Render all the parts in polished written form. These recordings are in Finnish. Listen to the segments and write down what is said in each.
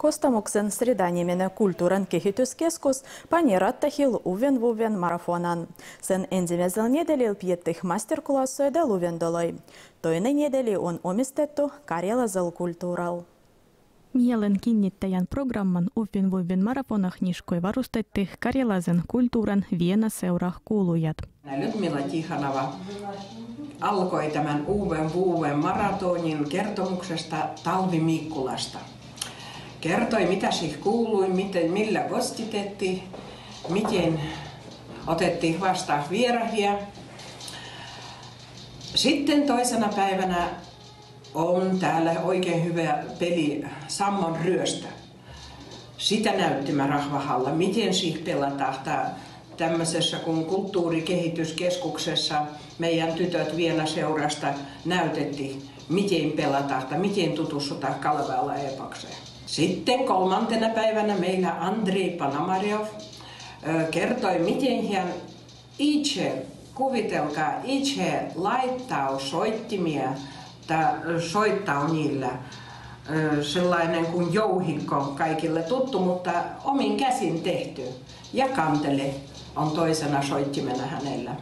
Kostamuksen Sreda-niminen kulttuurin kehityskeskus pani rattahil uven marafonan. Sen ensimmäisellä nedelillä pidettiin masterclassoja ja luvendoloi. Toinen nedeli on omistettu karjalaisella kulttuuralla. Mielen kiinnittäjän programman uven marafonah niskoi varustettiin karjalaisen kulttuurin Vienna-seura kuulujat. Lyudmila Tihanova alkoi tämän uven maratonin kertomuksesta Talvi Mikkulasta. Kertoi, mitä siihen kuului, millä kostitettiin, miten otettiin vastaan vierahia. Sitten toisena päivänä on täällä oikein hyvä peli Sammon ryöstö. Sitä näyttimä Rahvahalla, miten siihen pelataan tämmöisessä kuin kulttuurikehityskeskuksessa meidän tytöt Vienna-seurasta näytettiin, miten pelataan, miten tutustutaan Kalevala epokseen. Sitten kolmantena päivänä meillä Andrei Panamarjov kertoi, miten hän itse, kuvitelkaa, itse laittaa soittimia tai soittaa niillä. Sellainen kuin jouhikko, kaikille tuttu, mutta omin käsin tehty. Ja kantele on toisena soittimena hänellä.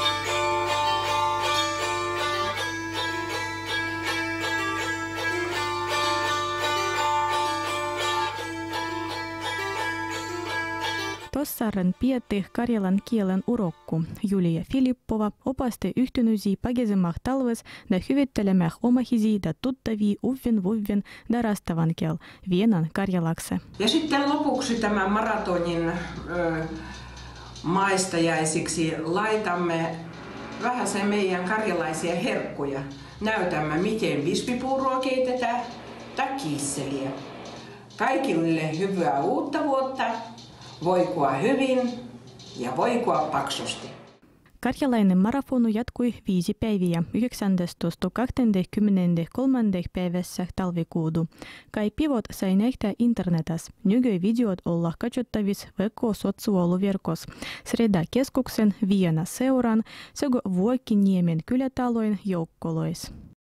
Tossaren pietti karjalan kielen urokku. Julia Filippova opasti yhtenöisiä pagesemah talves ja hyvittelemään omahisi ja tuttavia uven darastavan kiel Vienan karjalakse. Ja sitten lopuksi tämän maratonin maistajaisiksi laitamme vähän se meidän karjalaisia herkkuja. Näytämme, miten vispipuuroa keitetään tai kiisseliä. Kaikille hyvää uutta vuotta! Voikua hyvin ja voikua paksusti. Karjalainen marafonu jatkui 5 päiviä 19.23. päivässä talvikuudu. Kai pivot sai nähdä internetissä. Nykyvideot olla katsottavissa verkkosotsuoluverkos. Sreda-keskuksen Vienna-seuran sekä Vuokiniemen kylätalojen joukkolois.